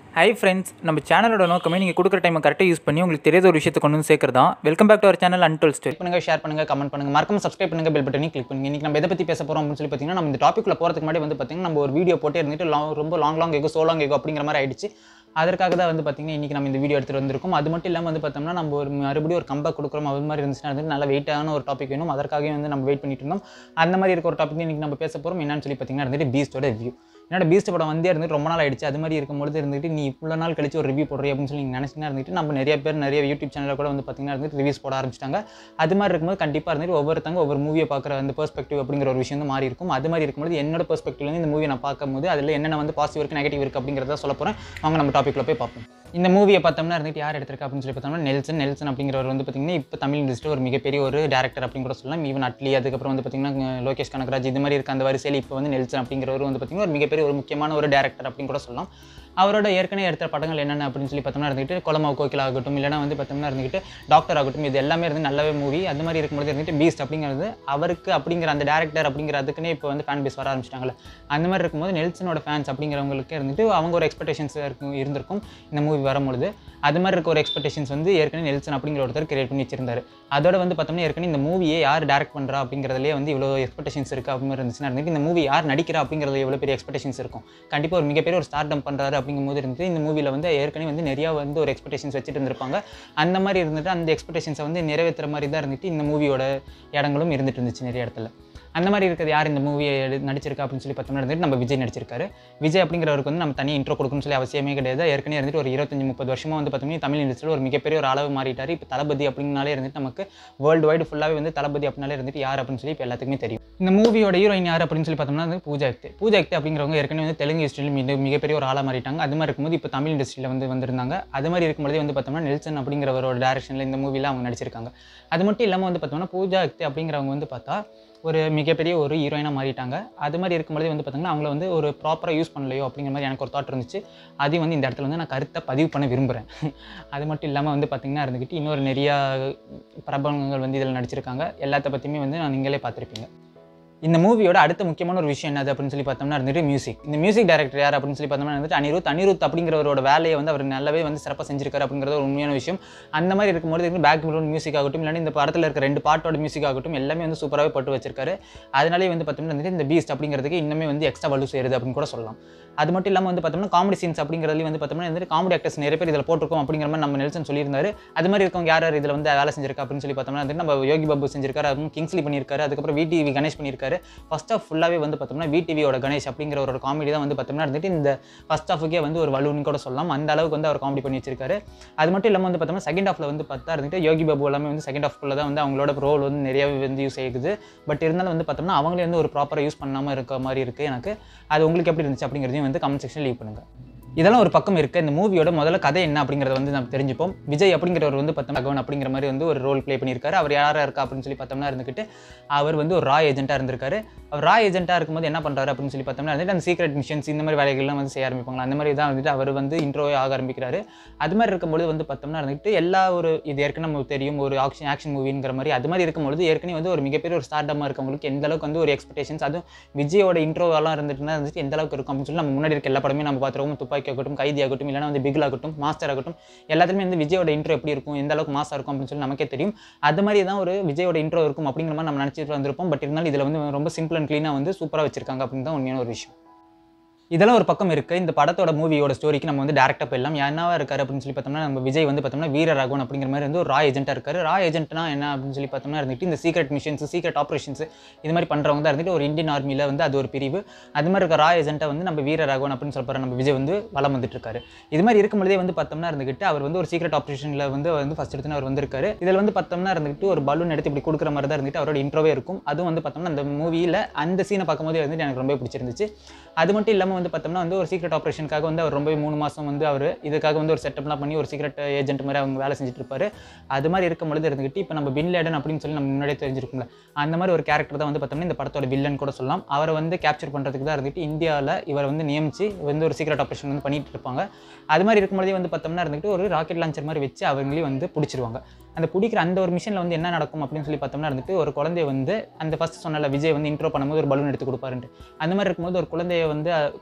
Hi friends, நம்ம சேனலோட நோக்கமே நீங்கள் கொடுக்குற டைமை கரெக்டாக யூஸ் பண்ணி உங்களுக்கு தெரியாத ஒரு விஷயத்தை கொண்டு வந்து சேர்க்குறது தான். Welcome back to our channel Untoldstory. பண்ணுங்க, ஷேர் பண்ணுங்க, கமெண்ட் பண்ணுங்க, மறக்காம சப்ஸ்கிரைப் பண்ணுங்க, பெல் பட்டனை கிளிக் பண்ணுங்க. இன்னைக்கு நம்ம எதை பத்தி பேச போறோம் அப்படின்னு சொல்லி பார்த்தீங்கன்னா, நம்ம இந்த டாபிக்ல போறதுக்கு முன்னாடி வந்து பார்த்தீங்கன்னா நம்ம ஒரு வீடியோ போட்டே இருந்துட்டு ரொம்ப லாங் எகோ சோலாங் எகோ அப்படிங்கிற மாதிரி ஆயிடுச்சு. அதற்காக தான் வந்து பார்த்தீங்கன்னா இன்னைக்கு நம்ம இந்த வீடியோ எடுத்துட்டு வந்திருக்கோம். அது மட்டும் இல்லாமல் வந்து பார்த்தோம்னா நம்ம ஒரு மறுபடியும் ஒரு கம்பேக் கொடுக்குறோம் அது மாதிரி இருந்துச்சுன்னா வந்து நல்ல வெயிட்டான ஒரு டாபிக் வேணும். அதற்காகவே வந்து நம்ம வெயிட் பண்ணிட்டு இருந்தோம். அந்த மாதிரி இருக்க ஒரு டாபிக் இன்னைக்கு நம்ம பேச போறோம். என்னன்னு சொல்லி பார்த்தீங்கன்னா இருந்துட்டு பீஸ்டோட ரிவ்யூ. என்னோட பீஸ்ட் படம் வந்தே இருந்துட்டு ரொம்ப நாள் ஆயிடுச்சு. அது மாதிரி இருக்கும்போது இருந்துட்டு நீ இவ்வளோ நாள் கழிச்சு ஒரு ரிவ்யூ போடுறீ அப்படின்னு சொல்லி நீங்கள் நினைச்சிங்கன்னா இருந்துட்டு நம்ம நிறைய யூடியூப் சேனலில் கூட வந்து பார்த்தீங்கன்னா இருந்துட்டு ரிவ்யூஸ் போட ஆரம்பிச்சிட்டாங்க. அது மாதிரி இருக்கும்போது கண்டிப்பாக இருந்துட்டு ஒவ்வொருத்தங்க ஒவ்வொரு மூவியை பார்க்குற அந்த பெர்ஸ்பெக்டிவ் அப்படிங்கிற ஒரு விஷயம் வந்து மாறி இருக்கும். அது மாதிரி இருக்கும்போது என்னோட பெர்ஸ்பெக்டிவ்லேருந்து இந்த மூவியை நான் பார்க்கும்போது அதில் என்னென்ன வந்து பாசிட்டிவ் இருக்குது நெகட்டிவ் இருக்குது அப்படிங்கிறத சொல்ல போகிறேன். அவங்க நம்ம டாப்பிக்கில் போய் பார்ப்போம். இந்த மூவியை பார்த்தோம்னா இருந்துட்டு யார் எடுத்திருக்கா அப்படின்னு சொல்லி பார்த்தோம்னா நெல்சன் அப்படிங்கிறவர் வந்து பார்த்தீங்கன்னா இப்போ தமிழ் இண்டஸ்ட்ரி ஒரு மிகப்பெரிய ஒரு டேரக்டர் அப்படின்னு கூட சொல்லலாம். ஈவன் அட்லி அதுக்கப்புறம் வந்து பார்த்தீங்கன்னா லோகேஷ் கனகராஜ் இது மாதிரி இருக்க அந்த வரிசையில் இப்போ வந்து நெல்சன் அப்படிங்கிறவர் வந்து பார்த்தீங்கன்னா ஒரு மிகப்பெரிய ஒரு முக்கியமான ஒரு டேரக்டர் அப்படின்னு கூட சொல்லலாம். அவரோட ஏற்கனவே எடுத்த படங்கள் என்னென்ன அப்படின்னு சொல்லி பார்த்தோம்னா இருந்துட்டு கொலமாவு கோகிலா ஆகட்டும், இல்லைனா வந்து பார்த்தோம்னா இருந்துட்டு டாக்டர் ஆகட்டும், இது எல்லாமே இருந்து நல்லாவே மூவி. அது மாதிரி இருக்கும்போது இருந்துட்டு பீஸ்ட் அப்படிங்கிறது அவருக்கு அப்படிங்கிற அந்த டேரக்டர் அப்படிங்கிற அதுக்குன்னே இப்போ வந்து ஃபேன் பேஸ் வர ஆரம்பிச்சிட்டாங்களே. அந்த மாதிரி இருக்கும்போது நெல்சனோட ஃபேன்ஸ் அப்படிங்கிறவங்களுக்கு இருந்துட்டு அவங்க ஒரு எக்ஸ்பெக்டேஷன்ஸ் இருந்திருக்கும் இந்த மூவி வரும்பொழுது. அது மாதிரி இருக்க ஒரு எக்ஸ்பெக்டேஷன்ஸ் வந்து ஏற்கனவே நெல்சன் அப்படிங்கிற ஒருத்தர் கிரியேட் பண்ணி வச்சிருந்தாரு. அதோட வந்து பார்த்தோம்னா ஏற்கனவே இந்த மூவியை யார் டேரக்ட் பண்ணுறா அப்படிங்கிறதுலேயே வந்து இவ்வளோ எக்ஸ்பெக்டேஷன்ஸ் இருக்குது அப்படின்னு இருந்துச்சுன்னா இருந்துட்டு இந்த மூவி யார் நடிக்கிறா அப்படிங்கிறதுல எவ்வளோ பெரிய எக்ஸ்பெக்டேஷன்ஸ் இருக்கும். கண்டிப்பாக ஒரு மிகப்பெரிய ஒரு ஸ்டார்டம் பண்ணுறாரு அப்படிங்கும்போது இருந்துட்டு இந்த மூவியில் வந்து ஏற்கனவே வந்து நிறையா வந்து ஒரு எக்ஸ்பெக்டேஷன்ஸ் வச்சுட்டு இருந்திருப்பாங்க. அந்த மாதிரி இருந்துட்டு அந்த எக்ஸ்பெக்டேஷன்ஸை வந்து நிறைவேற்றுற மாதிரி தான் இருந்துட்டு இந்த மூவியோட இடங்களும் இருந்துட்டு இருந்துச்சு நிறைய இடத்துல. அந்த மாதிரி இருக்கிறது யார் இந்த மூவியை நடிச்சிருக்கா அப்படின்னு சொல்லி பார்த்தோம்னா இருந்துட்டு நம்ம விஜய் நடிச்சிருக்காரு. விஜய் அப்படிங்கிறவருக்கு வந்து நம்ம தனி இன்ட்ரோ கொடுக்கணும்னு சொல்லி அவசியமே கிடையாது. ஏற்கனவே இருந்துட்டு ஒரு 25-30 வருஷமாக வந்து பார்த்தோம்னா தமிழ் இண்டஸ்ட்ரியில் ஒரு மிகப்பெரிய ஒரு அளவு மாறிட்டார். இப்போ தளபதி அப்படின்னாலே இருந்துட்டு நமக்கு வேர்ல்டு வைடு ஃபுல்லாகவே வந்து தளபதி அப்படின்னாலே இருந்துட்டு யார் அப்படின்னு சொல்லி இப்போ எல்லாத்துக்குமே தெரியும். இந்த மூவியோட ஹீரோயின் யார் அப்படின்னு சொல்லி பார்த்தோம்னா வந்து பூஜா ஹெக்டே அப்படிங்கிறவங்க ஏற்கனவே வந்து தெலுங்கு இண்டஸ்ட்ரியில் மிகப்பெரிய ஒரு ஆளாக மாறிட்டாங்க. அது மாதிரி இருக்கும்போது இப்போ தமிழ் இண்டஸ்ட்ரியில் வந்து வந்திருந்தாங்க. அது மாதிரி இருக்கும்போதே வந்து பார்த்தோம்னா நெல்சன் அப்படிங்கிறவரோட டேரக்ஷனில் இந்த மூவியில் அவங்க நடிச்சிருக்காங்க. அது மட்டும் இல்லாமல் வந்து பார்த்தோம்னா பூஜா ஹெக்டே அப்படிங்கிறவங்க வந்து பார்த்தா ஒரு மிகப்பெரிய ஒரு ஹீரோயினாக மாறிட்டாங்க. அது மாதிரி இருக்கும்போதே வந்து பார்த்தீங்கன்னா அவங்கள வந்து ஒரு ப்ராப்பராக யூஸ் பண்ணலையோ அப்படிங்கிற மாதிரி எனக்கு ஒரு தாட் இருந்துச்சு. அதையும் வந்து இந்த இடத்துல வந்து நான் கருத்தை பதிவு பண்ண விரும்புகிறேன். அது மட்டும் இல்லாமல் வந்து பார்த்திங்கன்னா இருந்துக்கிட்டு இன்னொரு நிறையா பிரபலங்கள் வந்து இதில் நடிச்சிருக்காங்க. எல்லாத்த பற்றியுமே வந்து நான் நீங்களே பார்த்துருப்பீங்க. இந்த மூவியோட அடுத்த முக்கியமான ஒரு விஷயம் என்னது அப்படின்னு சொல்லி பார்த்தோம்னா இருந்துட்டு மியூசிக். இந்த மியூசிக் டைரக்டர் யார் அப்படின்னு சொல்லி பார்த்தோம்னா வந்துட்டு அனிருத் அப்படிங்கிறவரோட வேலையை வந்து அவர் நல்லாவே வந்து சிறப்பாக செஞ்சிருக்காரு அப்படிங்கிறது ஒரு உண்மையான விஷயம். அந்த மாதிரி இருக்கும்போது பேக்ரவுண்ட் மியூசிக் ஆகட்டும், இல்லைன்னா இந்த படத்தில் இருக்க 2 பாட்டோட மியூசிக் ஆகட்டும் எல்லாமே வந்து சூப்பராகவே போட்டு வச்சிருக்காரு. அதனாலே வந்து பார்த்தோம்னா வந்துட்டு இந்த பீஸ்ட் அப்படிங்கிறதுக்கு இன்னுமே வந்து எக்ஸ்ட்ரா வலு சேருது அப்படின்னு கூட சொல்லலாம். அது மட்டும் இல்லாமல் வந்து பார்த்தோம்னா காமெடி சீன்ஸ் அப்படிங்கிறதுலேயும் வந்து பார்த்தோம்னா வந்துட்டு காமெடி ஆக்டர்ஸ் நிறைய பேர் இதில் போட்டிருக்கோம் அப்படிங்கிற மாதிரி நம்ம நெல்சன் சொல்லியிருந்தாரு. அது மாதிரி இருக்கவங்க யார் இதில் வந்து வேலை செஞ்சிருக்கா அப்படின்னு சொல்லி பார்த்தோம்னா வந்துட்டு நம்ம யோகி பாபு செஞ்சிருக்காரு, அதுவும் கிங்ஸ்லி பண்ணியிருக்காரு, அதுக்கப்புறம் விடிவி கணேஷ் பண்ணியிருக்காரு. ஃபர்ஸ்ட் ஆஃப் ஃபுல்லாகவே வந்து பார்த்தோம்னா விடிவியோட கணேஷ் அப்படிங்கிற ஒரு காமெடி தான் வந்து பார்த்தோம்னா இருந்துட்டு இந்த ஃபர்ஸ்ட் ஆஃபுக்கே வந்து ஒரு வலுன்னு கூட சொல்லலாம். அந்த அளவுக்கு வந்து அவர் காமெடி பண்ணி வச்சிருக்காரு. அது மட்டும் இல்லாமல் வந்து பார்த்தோம்னா செகண்ட் ஆஃப்ல வந்து பார்த்தா இருந்துட்டு யோகி பாபு எல்லாமே வந்து செகண்ட் ஆஃப்ல தான் வந்து அவங்களோட ரோல் வந்து நிறையவே வந்து யூஸ் ஆகுது. பட் இருந்தாலும் வந்து பார்த்தோம்னா அவங்களே வந்து ஒரு ப்ராப்பராக யூஸ் பண்ணாமல் இருக்க மாதிரி இருக்குது எனக்கு. அது உங்களுக்கு எப்படி இருந்துச்சு அப்படிங்கிறதையும் வந்து கமெண்ட் செக்ஷன் லீவ் பண்ணுங்க. இதெல்லாம் ஒரு பக்கம் இருக்குது. இந்த மூவியோட முதல்ல கதை என்ன அப்படிங்கிறத வந்து நம்ம தெரிஞ்சுப்போம். விஜய் அப்படிங்கிறவர் வந்து பார்த்தோம்னா அகவன் அப்படிங்கிற மாதிரி வந்து ஒரு ரோல் ப்ளே பண்ணியிருக்காரு. அவர் யாராக இருக்கா அப்படின்னு சொல்லி பார்த்தோம்னா இருந்துக்கிட்டு அவர் வந்து ஒரு ரா ஏஜென்ட்டாக இருந்திருக்காரு. அவர் ரா ஏஜென்ட்டாக இருக்கும்போது என்ன பண்ணுறாரு அப்படின்னு சொல்லி பார்த்தோம்னா வந்துட்டு அந்த சீக்ரெட் மிஷன்ஸ் இந்த மாதிரி வேலைகள்லாம் வந்து செய்ய ஆரம்பிப்பாங்களா. அந்த மாதிரி தான் வந்துட்டு அவர் வந்து இன்ட்ரோவே ஆக ஆரம்பிக்கிறாரு. அது மாதிரி இருக்கும்போது வந்து பார்த்தோம்னா இருந்துட்டு எல்லா ஒரு இது ஏற்கனவே நமக்கு தெரியும் ஒரு ஆக்ஷன் மூவிங்கிற மாதிரி. அது மாதிரி இருக்கும்போது ஏற்கனவே வந்து ஒரு மிகப்பெரிய ஒரு ஸ்டார்டமாக இருக்கவங்களுக்கு எந்த அளவுக்கு வந்து ஒரு எக்ஸ்பெக்டேஷன்ஸ் அதுவும் விஜயோட இன்ட்ரோவெல்லாம் இருந்துட்டுனா வந்துட்டு எந்த அளவுக்கு இருக்கும் அப்படின்னு சொல்லி நம்ம முன்னாடி இருக்க எல்லா படமே நம்ம பார்த்துருவோம். துப்பாக்கி ஆகட்டும், கைதி ஆகட்டும், இல்லைனா வந்து பிகில் ஆகட்டும், மாஸ்டர் ஆகட்டும், எல்லாத்துலேயுமே வந்து விஜயோட இன்ட்ரோ எப்படி இருக்கும், எந்த அளவுக்கு மாஸாக இருக்கும் அப்படின்னு சொல்லி நமக்கே தெரியும். அது மாதிரி தான் ஒரு விஜயோட இன்ட்ரோ இருக்கும் அப்படிங்கிற மாதிரி நம்ம நினச்சிட்டு வந்திருப்போம். பட் இருந்தாலும் இதில் வந்து ரொம்ப சிம்பிள் அண்ட் க்ளீனாக வந்து சூப்பராக வச்சிருக்காங்க அப்படின்னு தான் உண்மையான ஒரு விஷயம். இதெல்லாம் ஒரு பக்கம் இருக்குது. இந்த படத்தோட மூவியோட ஸ்டோரிக்கு நம்ம வந்து டேரக்டாக போயிடலாம். என்னவா இருக்காரு அப்படின்னு சொல்லி பார்த்தோம்னா நம்ம விஜய் வந்து பார்த்தோம்னா வீர ராகவன் அப்படிங்கிற மாதிரி வந்து ஒரு ரா ஏஜென்ட்டாக இருக்காரு. ரா ஏஜென்ட்னா என்ன அப்படின்னு சொல்லி பார்த்தோம்னா இருந்துட்டு இந்த சீக்ரெட் மிஷன்ஸ், சீக்ரெட் ஆப்ரேஷன்ஸ் இது மாதிரி பண்ணுறவங்க தான் இருந்துட்டு ஒரு இந்தியன் ஆர்மியில் வந்து அது ஒரு பிரிவு. அது மாதிரி இருக்க ரா ஏஜென்ட்டை வந்து நம்ம வீர ராகவன் அப்படின்னு சொல்கிற நம்ம விஜய் வந்து வளம் வந்துட்டு இருக்காரு. இது மாதிரி இருக்கும்போதே வந்து பார்த்தோம்னா இருந்துகிட்டு அவர் வந்து ஒரு சீக்ரெட் ஆப்ரேஷனில் வந்து ஃபர்ஸ்ட் எடுத்து அவர் வந்திருக்காரு. இதில் வந்து பார்த்தோம்னா இருந்துட்டு ஒரு பலூன் எடுத்து இப்படி கொடுக்குற மாதிரி தான் இருந்துட்டு அவரோட இன்ட்ரோவே இருக்கும். அதுவும் வந்து பார்த்தோம்னா அந்த மூவியில் அந்த சீனை பார்க்கும்போது வந்துட்டு எனக்கு ரொம்ப பிடிச்சிருந்துச்சு. அது மட்டும் இல்லாமல் வந்து பார்த்தோம்னா வந்து ஒரு சீக்ரெட் ஆப்ரேஷனுக்காக வந்து அவர் ரொம்ப 3 மாதம் வந்து அவர் இதுக்காக வந்து ஒரு செட்டப்லாம் பண்ணி ஒரு சீக்ரெட் ஏஜென்ட் மாதிரி அவங்க வேலை செஞ்சுட்டு இருப்பாரு. அது மாதிரி இருக்கும்பொழுது இருந்துகிட்டு இப்போ நம்ம பின் லேடன் அப்படின்னு சொல்லி நம்ம முன்னாடியே தெரிஞ்சிருக்கும்ல, அந்த மாதிரி ஒரு கேரக்டர் தான் வந்து பார்த்தோம்னா இந்த படத்தோட வில்லன் கூட சொல்லலாம். அவரை வந்து கேப்சர் பண்ணுறதுக்கு தான் இருந்துட்டு இந்தியாவில் இவர் வந்து நியமிச்சு வந்து ஒரு சீக்ரெட் ஆப்ரேஷன் வந்து பண்ணிட்டு இருப்பாங்க. அது மாதிரி இருக்கும்போதே வந்து பார்த்தோம்னா இருந்துட்டு ஒரு ராக்கெட் லான்ச்சர் மாதிரி வச்சு அவங்களையும் வந்து பிடிச்சிருவாங்க. அந்த பிடிக்கிற அந்த ஒரு மிஷனில் வந்து என்ன நடக்கும் அப்படின்னு சொல்லி பார்த்தோம்னா இருந்துட்டு ஒரு குழந்தைய வந்து அந்த ஃபர்ஸ்ட் சொன்னால விஜய் வந்து இன்ட்ரோ பண்ணும்போது ஒரு பலூன் எடுத்து கொடுப்பாருன்ட்டு அந்த மாதிரி இருக்கும்போது ஒரு குழந்தைய வந்து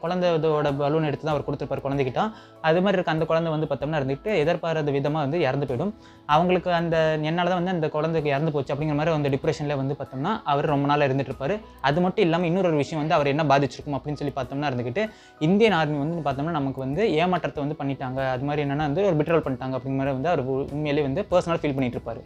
குழந்தையோட பலூன் எடுத்து தான் அவர் கொடுத்துருப்பார் குழந்தைகிட்ட. அது மாதிரி இருக்க அந்த குழந்தை வந்து பார்த்தோம்னா இருந்துட்டு எதிர்பாராத விதமாக வந்து இறந்து போயிடும். அவங்களுக்கு என்னால் தான் வந்து அந்த குழந்தைக்கு இறந்து போச்சு அப்படிங்கிற மாதிரி அந்த டிப்ரெஷனில் வந்து பார்த்தோம்னா அவர் ரொம்ப நாள் இருந்துட்டு இருப்பார். அது மட்டும் இல்லாமல் இன்னொரு விஷயம் வந்து அவர் என்ன பாதிச்சிருக்கும் அப்படின்னு சொல்லி பார்த்தோம்னா இருந்துக்கிட்டு இந்தியன் ஆர்மி வந்து பார்த்தோம்னா நமக்கு வந்து ஏமாற்றத்தை வந்து பண்ணிட்டாங்க, அது மாதிரி என்னென்னா வந்து ஒரு பிட்ரோல் பண்ணிட்டாங்க அப்படிங்கிற மாதிரி வந்து அவர் உண்மையிலேயே வந்து பர்சனலாக ஃபீல் பண்ணிட்டு இருப்பார்.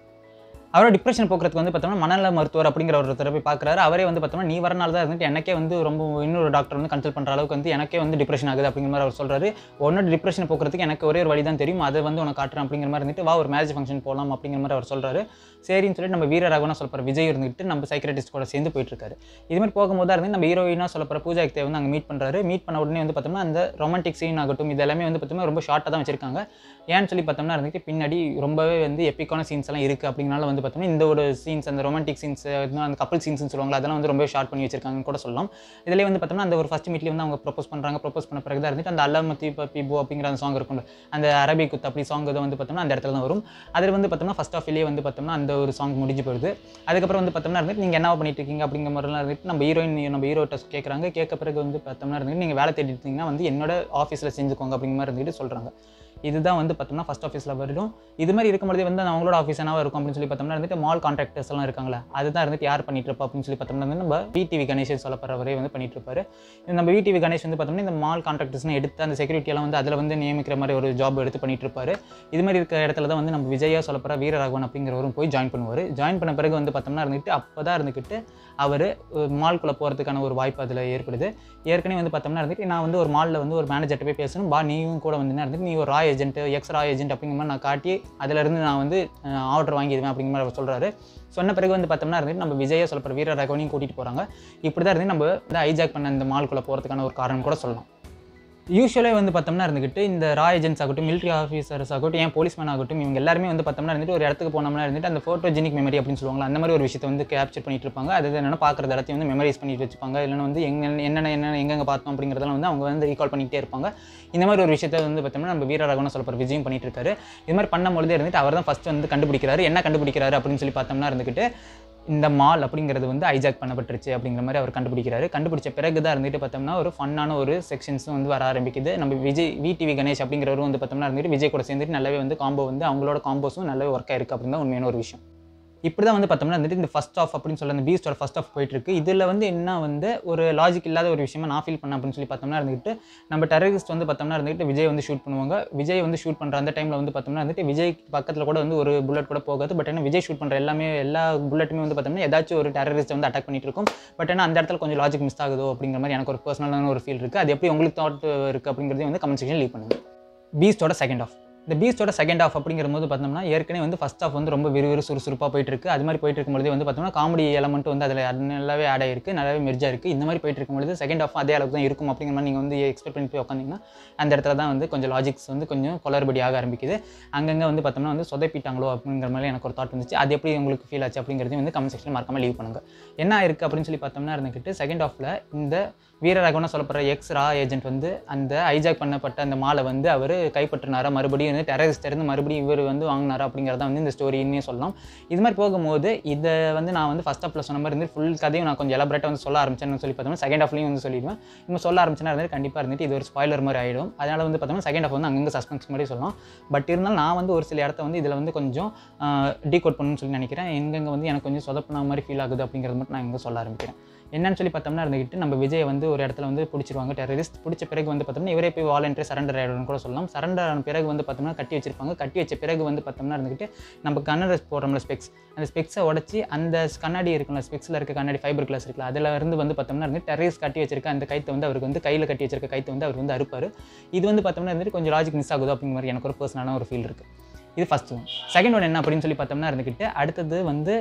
அவரோட டிப்ரெஷன் போக்குறதுக்கு வந்து பார்த்தோம்னா மனநல மருத்துவர் அப்படிங்கிற ஒருத்தரை போய் பார்க்குறாரு. அவரே வந்து பார்த்தோம்னா நீ வரனால தான் இருந்துட்டு எனக்கே வந்து ரொம்ப இன்னொரு டாக்டர் வந்து கன்சல்ட் பண்ணுற அளவுக்கு வந்து எனக்கே வந்து டிப்ரெஷன் ஆகுது அப்படிங்கிற மாதிரி அவர் சொல்கிறாரு. உன்னோட டிப்ரெஷன் போக்குறதுக்கு எனக்கு ஒரே ஒரு வழி தான் தெரியும், அதை வந்து உனக்கு காட்டுறேன் அப்படிங்கிற மாதிரி இருந்துட்டு வா ஒரு மேரேஜ் ஃபங்க்ஷன் போகலாம் அப்படிங்கிற மாதிரி அவர் சொல்கிறாரு. சரின்னு சொல்லிட்டு நம்ம வீரராகவனா சொல்லப்படுற விஜய் இருந்துட்டு நம்ம சைக்கியாட்ரிஸ்ட் கூட சேர்ந்து போயிட்டுருக்காரு. இதுமாதிரி போகும்போது தான் இருந்து நம்ம ஹீரோயினாக சொல்லப்படுற பூஜா ஹெக்டே வந்து அங்கே மீட் பண்ணுறாரு. மீட் பண்ண உடனே வந்து பார்த்தோம்னா அந்த ரொமான்டிக் சீன் ஆகட்டும் இது எல்லாமே வந்து பார்த்தோம்னா ரொம்ப ஷார்ட்டாக தான் வச்சிருக்காங்க. ஏன்னு சொல்லி பார்த்தோம்னா இருந்துட்டு பின்னாடி ரொம்பவே வந்து எப்பிக்கான சீன்ஸ் எல்லாம் இருக்குது அப்படிங்கனால வந்து பார்த்தோம்னா இந்த ஒரு சீன்ஸ் அந்த ரொமான்டிக் சீன்ஸ் அந்த கப்பல் சீன்ஸ்னு சொல்லுவாங்க அதெல்லாம் வந்து ரொம்ப ஷார்ட் பண்ணி வச்சிருக்காங்கன்னு கூட சொல்லலாம். இதிலே வந்து பார்த்தோம்னா அந்த ஒரு ஃபர்ஸ்ட் மீட்லேயே வந்து அவங்க ப்ரொப்போஸ் பண்ணுறாங்க. ப்ரொப்போஸ் பண்ண பிறகு தான் இருந்துட்டு அந்த அல்லமத்தி பீபோ அப்படிங்கிற அந்த சாங் இருக்கும், அந்த அரபி குத்து அப்படி சாங் இதை வந்து பார்த்தோம்னா அந்த இடத்துல தான் வரும். அதில் வந்து பார்த்தோம்னா ஃபர்ஸ்ட் ஆஃப்லேயே வந்து பார்த்தோம்னா அந்த ஒரு சாங் முடிஞ்சு போயிடுது. அதுக்கப்புறம் வந்து பார்த்தோம்னா இருந்துட்டு நீங்கள் என்ன பண்ணிட்டு இருக்கீங்க அப்படிங்கிற மாதிரிலாம் இருந்துட்டு நம்ம ஹீரோட்ட கேட்குறாங்க. கேட்க பிறகு வந்து பார்த்தோம்னா இருந்துட்டு நீங்கள் வேலை தேடிட்டு இருந்தீங்கன்னா வந்து என்னோட ஆஃபீஸில் செஞ்சுக்கோங்க அப்படிங்கிற மாதிரி இருந்துட்டு சொல்கிறாங்க. இதுதான் வந்து பார்த்தோம்னா ஃபர்ஸ்ட் ஆஃபீஸில் வரும். இது மாதிரி இருக்கும்போது வந்து அவங்களோட ஆஃபீஸ் என்னவா இருக்கும் அப்படின்னு சொல்லி பார்த்தோம்னா இருந்துட்டு மால் கான்ட்ராக்டர்ஸ் எல்லாம் இருக்காங்களா அதுதான் இருந்துட்டு யார் பண்ணிட்டு இருப்பா அப்படின்னு சொல்லி பார்த்தோம்னா வந்து நம்ம விடிவி கணேஷ் சொல்லப்படுறவரே வந்து பண்ணிட்டு இருப்பாரு. நம்ம விடிவி கணேஷ் வந்து பார்த்தோம்னா இந்த மால் கான்ட்ராக்டர்ஸ்னு எடுத்து அந்த செக்யூரிட்டி எல்லாம் வந்து அதில் வந்து நியமிக்கிற மாதிரி ஒரு ஜாப் எடுத்து பண்ணிட்டு இருப்பாரு. இது மாதிரி இருக்கிற இடத்துல தான் வந்து நம்ம விஜயா சொல்லப்படுற வீரராகவன் அப்படிங்கிறவரும் போய் ஜாயின் பண்ணுவார். ஜாயின் பண்ண பிறகு வந்து பார்த்தோம்னா இருந்துட்டு அப்போ தான் இருந்துக்கிட்டு அவர் மால்குள்ளே போகிறதுக்கான ஒரு வாய்ப்பு அதில் ஏற்படுது. ஏற்கனவே வந்து பார்த்தோம்னா இருந்துட்டு நான் வந்து ஒரு மாலில் வந்து ஒரு மேனேஜர்கிட்ட போய் பேசணும், பா நீயும் கூட வந்து இருந்துட்டு நீ ஒரு ரா ஏஜென்ட் எக்ஸ் ரா ஏஜென்ட் அப்படிங்கிற மாதிரி நான் காட்டி அதிலிருந்து நான் வந்து ஆர்டர் வாங்கிடுவேன் அப்படிங்கிற மாதிரி அவர் சொல்கிறாரு. சொன்ன பிறகு வந்து பார்த்தோம்னா இருந்துட்டு நம்ம விஜயா சொல்லப்படுற வீரராகவனையும் கூட்டிகிட்டு போகிறாங்க. இப்படி தான் இருந்து நம்ம வந்து ஹைஜாக் பண்ண இந்த மால்குள்ளே போகிறதுக்கான ஒரு காரணம் கூட சொல்லலாம். யூஸ்வலாக வந்து பார்த்தோம்னா இருந்துக்கிட்டு இந்த ரா ஏஜென்ட்ஸ் ஆகட்டும் மிலிட்ரி ஆஃபீஸர்ஸ் ஆகட்டும் ஏன் போலீஸ்மேன் ஆகட்டும் இவங்க எல்லாருமே வந்து பார்த்தோம்னா இருந்துட்டு ஒரு இடத்துக்கு போனோம்னா இருந்துட்டு அந்த ஃபோட்டோஜெனிக் மெமரி அப்படின்னு சொல்லுவாங்க அந்த மாதிரி ஒரு விஷயத்தை வந்து கேப்சர் பண்ணிட்டு இருப்பாங்க. அது என்னென்னா பார்க்குறது எல்லாத்தையும் வந்து மெமரைஸ் பண்ணிட்டு வச்சுப்பாங்க. இல்லைன்னா வந்து என்னென்ன எங்கெங்கே பார்த்தோம் அப்படிங்கிறதெல்லாம் வந்து அவங்க வந்து ரீகால் பண்ணிகிட்டே இருப்பாங்க. இந்த மாதிரி ஒரு விஷயத்தை வந்து பார்த்தோம்னா நம்ம வீரராகவன் சொல்லப்படுற விஜயம் பண்ணிட்டு இருக்காரு. இது மாதிரி பண்ணும்பொழுதே இருந்துட்டு அவர் தான் ஃபஸ்ட்டு வந்து கண்டுபிடிக்கிறாரு. என்ன கண்டுபிடிக்கிறாரு அப்படின்னு சொல்லி பார்த்தோம்னா இருந்துக்கிட்டு இந்த மால் அப்படிங்கிறது வந்து ஹைஜாக் பண்ணப்பட்டுருச்சு அப்படிங்கிற மாதிரி அவர் கண்டுபிடிக்கிறாரு. கண்டுபிடிச்ச பிறகு தான் இருந்துட்டு பார்த்தோம்னா ஒரு ஃபன்னான ஒரு செக்ஷன்ஸும் வந்து வர ஆரம்பிக்குது. நம்ம விடிவி கணேஷ் அப்படிங்கிறவரும் வந்து பார்த்தோம்னா இருந்துட்டு விஜய் கூட சேர்ந்துட்டு நல்லாவே வந்து காம்போ வந்து அவங்களோட காம்போஸும் நல்லாவே ஒர்க் ஆயிருக்கு அப்படின்னு தான் உண்மையான ஒரு விஷயம். இப்படி தான் வந்து பார்த்தோம்னா வந்துட்டு இந்த ஃபர்ஸ்ட் ஆஃப் அப்படின்னு சொல்ல அந்த பீஸ்டோட ஃபர்ஸ்ட் ஆஃப் போயிட்டு இருக்கு. இதில் வந்து என்ன வந்து ஒரு லாஜிக் இல்லாத ஒரு விஷயமா நான் ஃபீல் பண்ணேன் அப்படின்னு சொல்லி பார்த்தோம்னா இருந்துட்டு நம்ம டெரரிஸ்ட் வந்து பார்த்தோம்னா இருந்துட்டு விஜய் வந்து ஷூட் பண்ணுவாங்க. விஜய் வந்து ஷூட் பண்ணுற அந்த டைமில் வந்து பார்த்தோம்னா வந்துட்டு விஜய் பக்கத்தில் கூட வந்து ஒரு புல்லட் கூட போகாது. பட் ஏன்னா விஜய் ஷூட் பண்ணுற எல்லா புல்லட்டுமே வந்து பார்த்தோம்னா ஏதாச்சும் ஒரு டெரரிஸ்ட் வந்து அட்டாக் பண்ணிட்டு இருக்கும். பட் ஏன்னா அந்த இடத்துல கொஞ்சம் லாஜிக் மிஸ் ஆகுதோ அப்படிங்கிற மாதிரி எனக்கு ஒரு பர்சனலான ஒரு ஃபீல் இருக்குது. அது எப்படி உங்களுக்கு தாட் இருக்குது அப்படிங்கிறதையும் வந்து கமெண்ட் செக்ஷன் லீவ் பண்ணுங்கள். பீஸ்டோட செகண்ட் ஆஃப் இந்த பீஸ்டோட செகண்ட் ஆஃப் அப்படிங்கிறபோது பார்த்தோம்னா ஏற்கனவே வந்து ஃபர்ஸ்ட் ஆஃப் வந்து ரொம்ப சுறுசுறுப்பாக போயிட்டு இருக்கு. அது மாதிரி போயிட்டு இருக்கும்போது வந்து பார்த்தோம்னா காமெடி எலமெண்ட் வந்து அதில் நல்லாவே ஆட் ஆயிருக்கு, நல்லாவே மெர்ஜா இருக்குது. இந்த மாதிரி போயிட்டு இருக்கும்போது செகண்ட் ஆஃப் அதே அளவுக்கு தான் இருக்கும் அப்படிங்கிற மாதிரி நீங்கள் வந்து எக்ஸ்பெக்ட் பண்ணி போய் உட்காந்திங்கன்னா அந்த இடத்துல தான் வந்து கொஞ்சம் லாஜிக்ஸ் வந்து கொஞ்சம் குளறுபடி ஆக ஆரம்பிக்குது. அங்கங்கே வந்து பார்த்தோம்னா வந்து சொதப்பிட்டாங்களோ அப்படிங்கிற மாதிரி எனக்கு ஒரு தாட் வந்துச்சு. அது எப்படி உங்களுக்கு ஃபீல் ஆச்சு அப்படிங்கிறதையும் வந்து கமெண்ட் செக்ஷனில் மறக்காமல் லீவ் பண்ணுங்கள். என்ன ஆயிருக்கு அப்படின்னு சொல்லி பார்த்தோம்னா இருந்துக்கிட்டு செகண்ட் ஆஃபில் இந்த வீரராகவனா சொல்லப்படுற எக்ஸ் ரா ஏஜென்ட் வந்து அந்த ஹைஜாக் பண்ணப்பட்ட அந்த மாலை வந்து அவர் கைப்பற்றினாரா, மறுபடியும் வந்து டெரரிஸ்ட் இருந்து மறுபடியும் இவர் வந்து வாங்கினாரா அப்படிங்கிறத வந்து இந்த ஸ்டோரின்னே சொல்லலாம். இது மாதிரி போகும்போது இதை வந்து நான் வந்து ஃபர்ஸ்ட் ஆஃப்ல சொன்ன மாதிரி இருந்து ஃபுல் கதையும் நான் கொஞ்சம் எலாபரேட்டாக வந்து சொல்ல ஆரம்பிச்சேன்னு சொல்லி பார்த்தோம்னா செகண்ட் ஆஃப்லையும் வந்து சொல்லிடுவேன். நம்ம சொல்ல ஆரம்பிச்சேன்னா வந்து கண்டிப்பாக இருந்துட்டு இது ஒரு ஸ்பாய்லர் மாதிரி ஆகிடும். அதனால் வந்து பார்த்தோம்னா செகண்ட் ஆஃப் வந்து அங்கங்கே சஸ்பென்ஸ் மாதிரி சொல்லலாம். பட் இருந்தாலும் நான் வந்து ஒரு சில இடத்த வந்து இதில் வந்து கொஞ்சம் டீகோட் பண்ணணும்னு சொல்லி நினைக்கிறேன். எங்கெங்கே வந்து எனக்கு கொஞ்சம் சொதப்பின மாதிரி ஃபீல் ஆகுது அப்படிங்கிறது மட்டும் நான் எங்கே சொல்ல ஆரம்பிக்கிறேன். என்னன்னு சொல்லி பார்த்தோம்னா இருந்துக்கிட்டு நம்ம விஜய் வந்து ஒரு இடத்துல வந்து பிடிச்சிருவாங்க டெரரிஸ்ட். பிடிச்ச பிறகு வந்து பார்த்தோம்னா இவரே போய் வாலண்டரி சரண்டர் ஆகிடும்னு கூட சொல்லலாம். சரண்டர் ஆன பிறகு வந்து பார்த்தோம்னா கட்டி வச்சிருப்பாங்க. கட்டி வச்ச பிறகு வந்து பார்த்தோம்னா இருந்துக்கிட்டு நம்ம கண்ணாடி போடுறோம்ல ஸ்பெக்ஸ், அந்த ஸ்பெக்ஸை உடச்சி அந்த கண்ணாடி இருக்குல்ல ஸ்பெக்ஸில் இருக்க கண்ணாடி ஃபைபர் கிளாஸ் இருக்குல்ல அதில் இருந்து வந்து பார்த்தோம்னா இருந்து டெரரிஸ்ட் கட்டி வச்சிருக்க அந்த கைத்தை வந்து அவருக்கு வந்து கையில் கட்டி வச்சிருக்க கைத்தை வந்து அவர் வந்து அறுப்பார். இது வந்து பார்த்தோம்னா இருந்துட்டு கொஞ்சம் லாஜிக் மிஸ் ஆகுது அப்படிங்கிற மாதிரி எனக்கு ஒரு பர்சனலான ஒரு ஃபீல் இருக்குது. இது ஃபர்ஸ்ட் ஒன். செகண்ட் ஒன் என்ன அப்படின்னு சொல்லி பார்த்தோம்னா இருந்துக்கிட்டு அடுத்தது வந்து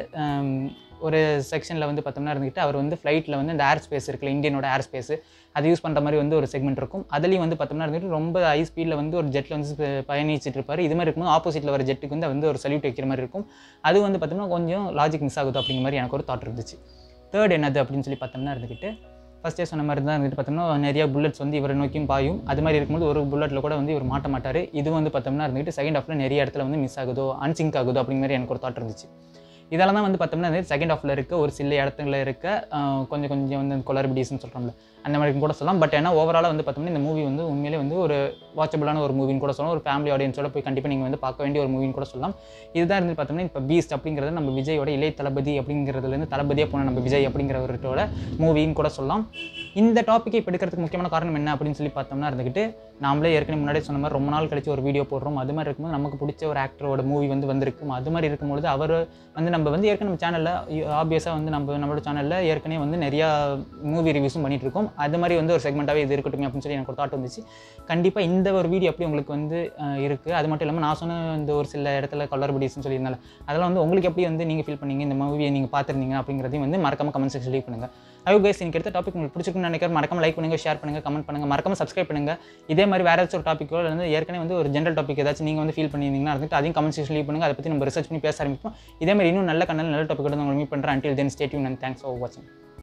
ஒரு செக்ஷனில் வந்து பார்த்தோம்னா இருந்துக்கிட்டு அவர் வந்து ஃப்ளைட்டில் வந்து இந்த ஏர் ஸ்பேஸ் இருக்குல்ல இந்தியனோட ஏர் ஸ்பேஸ் அது யூஸ் பண்ணுற மாதிரி வந்து ஒரு செக்மெண்ட் இருக்கும். அதுலேயும் வந்து பார்த்தோம்னா இருந்துட்டு ரொம்ப ஹை ஸ்பீடில் வந்து ஒரு ஜெட்டில் வந்து பயணிச்சுட்டு இருப்பார். இது மாதிரி இருக்கும்போது ஆப்போசிட்டில் வர ஜெட்டுக்கு வந்து ஒரு சல்யூட் வைக்கிற மாதிரி இருக்கும். அது வந்து பார்த்தோம்னா கொஞ்சம் லாஜிக் மிஸ் ஆகுது அப்படிங்கிற மாதிரி எனக்கு ஒரு தாட் இருந்துச்சு. தேர்ட் என்னது அப்படின்னு சொல்லி பார்த்தோம்னா இருந்துக்கிட்டு ஃபஸ்ட்டே சொன்ன மாதிரி தான் இருந்துட்டு பார்த்தோம்னா நிறையா புல்லட்ஸ் வந்து இவரை நோக்கியும் பாயும். அது மாதிரி இருக்கும்போது ஒரு புல்லட்டில் கூட வந்து இவர் மாட்ட மாட்டார். இது வந்து பார்த்தோம்னா இருந்துக்கிட்டு செகண்ட் ஆஃபில் நிறைய இடத்துல வந்து மிஸ் ஆகுதோ அன்சிங்க் ஆகுதோ அப்படிங்கிற மாதிரி எனக்கு ஒரு தாட் இருந்துச்சு. இதெல்லாம் தான் வந்து பார்த்தோம்னா செகண்ட் ஹாஃபில் இருக்க ஒரு சில இடத்துல இருக்க கொஞ்சம் வந்து கொலர்பிடிஸ்ன்னு சொல்கிறோம்ல அந்த மாதிரி கூட சொல்லலாம். பட் ஏன்னா ஓவராலாக வந்து பார்த்தோம்னா இந்த மூவி வந்து உண்மையிலே வந்து ஒரு வாட்சபிளான ஒரு மூவின்னு கூட சொல்லலாம். ஒரு ஃபேமிலி ஆடியன்ஸோட போய் கண்டிப்பாக நீங்கள் வந்து பார்க்க வேண்டிய ஒரு மூவின்னு கூட சொல்லலாம். இதுதான் இருந்து பார்த்தோம்னா இப்போ பீஸ்ட் அப்படிங்கிறது நம்ம விஜயோட இளைய தளபதி அப்படிங்கிறதுலேருந்து தளபதியாக போன நம்ம விஜய் அப்படிங்கிறவரோட மூவின்னு கூட சொல்லலாம். இந்த டாப்பிக்கை இப்போ எடுக்கிறதுக்கு முக்கியமான காரணம் என்ன அப்படின்னு சொல்லி பார்த்தோம்னா இருந்துக்கிட்டு நாமளே ஏற்கனவே முன்னாடியே சொன்ன மாதிரி ரொம்ப நாள் கழிச்சு ஒரு வீடியோ போடுறோம். அது மாதிரி இருக்கும்போது நமக்கு பிடிச்ச ஒரு ஆக்டரோட மூவி வந்து வந்திருக்கும். அது மாதிரி இருக்கும்போது அவர் வந்து நம்ம வந்து ஏற்கனவே நம்ம சேனலில் ஆப்வியஸாக வந்து நம்மளோட சேனலில் ஏற்கனவே வந்து நிறையா மூவி ரிவ்யூஸும் பண்ணிகிட்டு இருக்கோம். அது மாதிரி வந்து ஒரு செக்மெண்ட்டாகவே இது இருக்கட்டும் அப்படின்னு சொல்லி எனக்கு ஒரு தாட் வந்துச்சு. கண்டிப்பாக இந்த ஒரு வீடியோ எப்படி உங்களுக்கு வந்து இருக்குது. அது மட்டும் இல்லாமல் நான் சொன்ன இந்த ஒரு சில இடத்துல கொலர்பிடிஸ்ன்னு சொல்லியிருந்தால அதெல்லாம் வந்து உங்களுக்கு எப்படி வந்து நீங்கள் ஃபீல் பண்ணீங்க, இந்த மூவியை நீங்கள் பார்த்துருந்தீங்க அப்படிங்கிறதையும் வந்து மறக்காம கமெண்ட் செக்ஷன் லீவ் பண்ணுங்கள். கைஸ் எனக்கு எடுத்த டாபிக் உங்களுக்கு பிடிச்சிருக்குன்னு நினைக்கிறேன். மறக்காம லைக் பண்ணுங்கள், ஷேர் பண்ணுங்கள், கமெண்ட் பண்ணுங்கள், மறக்காம சப்ஸ்கிரைப் பண்ணுங்கள். இதே மாதிரி வேறு ஏதாச்சும் ஒரு டாப்பிக்கோ இல்லை ஏற்கனவே வந்து ஒரு ஜென்ரல் டாபிக் ஏதாச்சும் நீங்கள் வந்து ஃபீல் பண்ணியிருந்தீங்கன்னா இருந்துட்டு அதையும் கமெண்ட் செக்ஷன் லீவ் பண்ணுங்கள். அதை பற்றி நம்ம ரிசர்ச் பண்ணி பேச ஆரம்பிப்போம். இதே மாதிரி இன்னும் நல்ல கண்டென்ட் நல்ல டாபிக் வந்து உங்களை மீட் பண்ணுறேன். Until then, stay tuned and thanks for watching.